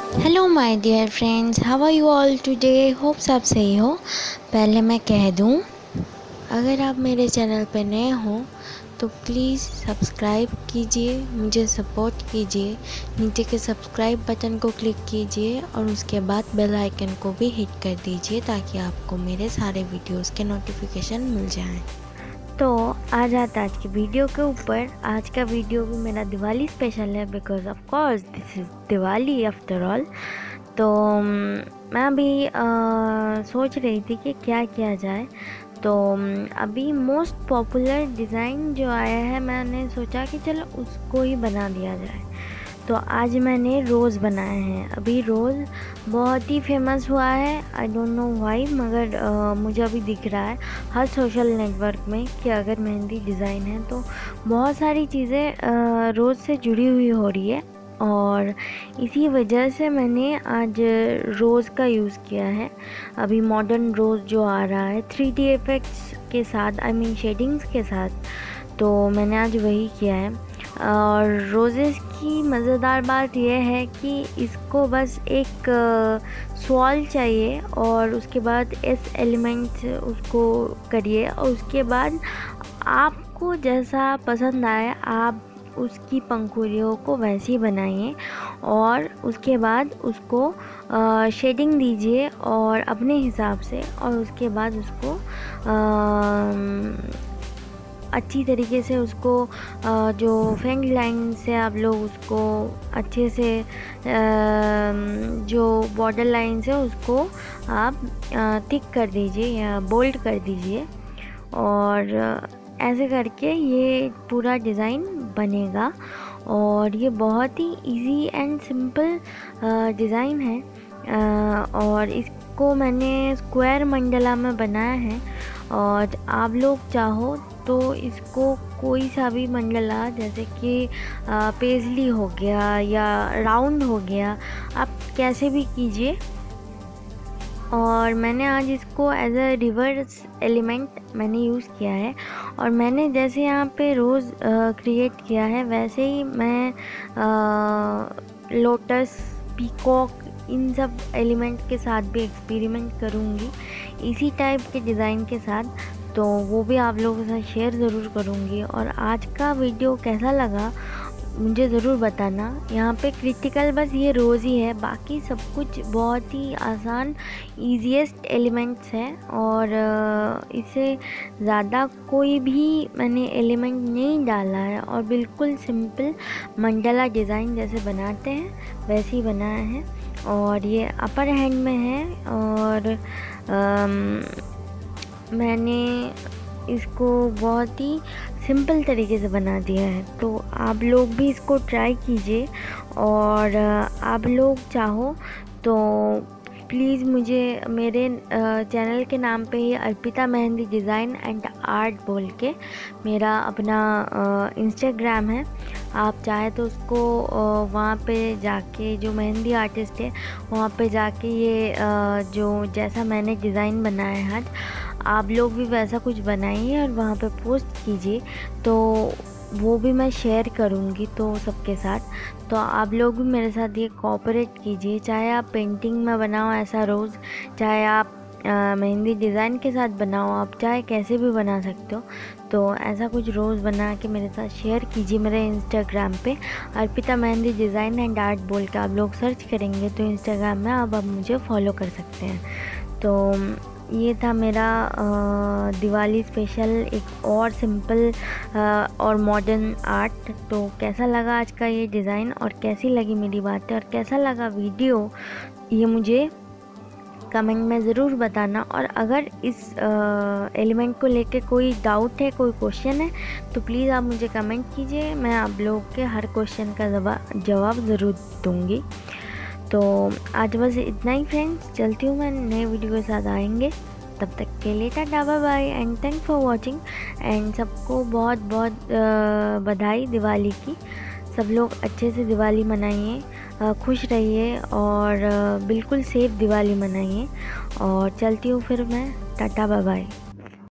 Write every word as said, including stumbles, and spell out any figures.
Hello my dear friends, how are you all today. Hope सब सही हो। पहले मैं कह दूं, अगर आप मेरे चैनल पर नए हो तो प्लीज़ सब्सक्राइब कीजिए, मुझे सपोर्ट कीजिए। नीचे के सब्सक्राइब बटन को क्लिक कीजिए और उसके बाद बेल आइकन को भी हिट कर दीजिए ताकि आपको मेरे सारे वीडियोस के नोटिफिकेशन मिल जाएं। तो आ जाता आज की वीडियो के ऊपर। आज का वीडियो भी मेरा दिवाली स्पेशल है because of course this is Diwali after all. तो मैं अभी आ, सोच रही थी कि क्या किया जाए। तो अभी मोस्ट पॉपुलर डिज़ाइन जो आया है, मैंने सोचा कि चलो उसको ही बना दिया जाए। तो आज मैंने रोज़ बनाए हैं। अभी रोज़ बहुत ही फेमस हुआ है, आई डोंट नो व्हाई, मगर आ, मुझे अभी दिख रहा है हर सोशल नेटवर्क में कि अगर मेहंदी डिज़ाइन है तो बहुत सारी चीज़ें रोज़ से जुड़ी हुई हो रही है। और इसी वजह से मैंने आज रोज़ का यूज़ किया है। अभी मॉडर्न रोज़ जो आ रहा है थ्री डी इफ़ेक्ट्स के साथ, आई मीन शेडिंग्स के साथ, तो मैंने आज वही किया है। और रोज़ेस की मज़ेदार बात यह है कि इसको बस एक स्वॉल चाहिए और उसके बाद एस एलिमेंट उसको करिए और उसके बाद आपको जैसा पसंद आए आप उसकी पंखुड़ियों को वैसे ही बनाइए और उसके बाद उसको शेडिंग दीजिए और अपने हिसाब से, और उसके बाद उसको आ, अच्छी तरीके से उसको जो फेंग लाइन से आप लोग उसको अच्छे से जो बॉर्डर लाइन से उसको आप थिक कर दीजिए या बोल्ड कर दीजिए। और ऐसे करके ये पूरा डिज़ाइन बनेगा और ये बहुत ही इजी एंड सिंपल डिज़ाइन है। और इसको मैंने स्क्वायर मंडला में बनाया है और आप लोग चाहो तो इसको कोई सा भी मंडला, जैसे कि पेजली हो गया या राउंड हो गया, आप कैसे भी कीजिए। और मैंने आज इसको एज अ रिवर्स एलिमेंट मैंने यूज़ किया है और मैंने जैसे यहाँ पे रोज़ क्रिएट किया है वैसे ही मैं लोटस, पीकॉक, इन सब एलिमेंट के साथ भी एक्सपेरिमेंट करूँगी इसी टाइप के डिज़ाइन के साथ। तो वो भी आप लोगों के साथ शेयर ज़रूर करूँगी। और आज का वीडियो कैसा लगा मुझे ज़रूर बताना। यहाँ पे क्रिटिकल बस ये रोज़ ही है, बाकी सब कुछ बहुत ही आसान ईजीएस्ट एलिमेंट्स है और इसे ज़्यादा कोई भी मैंने एलिमेंट नहीं डाला है और बिल्कुल सिंपल मंडला डिज़ाइन जैसे बनाते हैं वैसे ही बनाया है। और ये अपर हैंड में है और आम, मैंने इसको बहुत ही सिंपल तरीके से बना दिया है। तो आप लोग भी इसको ट्राई कीजिए और आप लोग चाहो तो प्लीज़ मुझे मेरे चैनल के नाम पे ही Arpita mehndi design and art बोल के मेरा अपना इंस्टाग्राम है, आप चाहे तो उसको वहाँ पे जाके, जो मेहंदी आर्टिस्ट है वहाँ पे जाके ये जो जैसा मैंने डिज़ाइन बनाया है आज, आप लोग भी वैसा कुछ बनाइए और वहाँ पे पोस्ट कीजिए, तो वो भी मैं शेयर करूँगी तो सबके साथ। तो आप लोग भी मेरे साथ ये कोऑपरेट कीजिए, चाहे आप पेंटिंग में बनाओ ऐसा रोज़, चाहे आप मेहंदी डिज़ाइन के साथ बनाओ, आप चाहे कैसे भी बना सकते हो। तो ऐसा कुछ रोज़ बना के मेरे साथ शेयर कीजिए। मेरे इंस्टाग्राम पे Arpita mehndi design and art बोल के आप लोग सर्च करेंगे तो इंस्टाग्राम में आप अब मुझे फॉलो कर सकते हैं। तो ये था मेरा आ, दिवाली स्पेशल एक और सिंपल आ, और मॉडर्न आर्ट। तो कैसा लगा आज का ये डिज़ाइन और कैसी लगी मेरी बातें और कैसा लगा वीडियो, ये मुझे कमेंट में ज़रूर बताना। और अगर इस एलिमेंट को लेके कोई डाउट है, कोई क्वेश्चन है, तो प्लीज़ आप मुझे कमेंट कीजिए, मैं आप लोगों के हर क्वेश्चन का जवाब ज़रूर दूँगी। तो आज बस इतना ही फ्रेंड्स, चलती हूँ मैं, नए वीडियो के साथ आएंगे, तब तक के लिए tata bye bye and thank for watching. And सबको बहुत बहुत बधाई दिवाली की। सब लोग अच्छे से दिवाली मनाइए, खुश रहिए और बिल्कुल सेफ दिवाली मनाइए। और चलती हूँ फिर मैं, टाटा बाय बाय।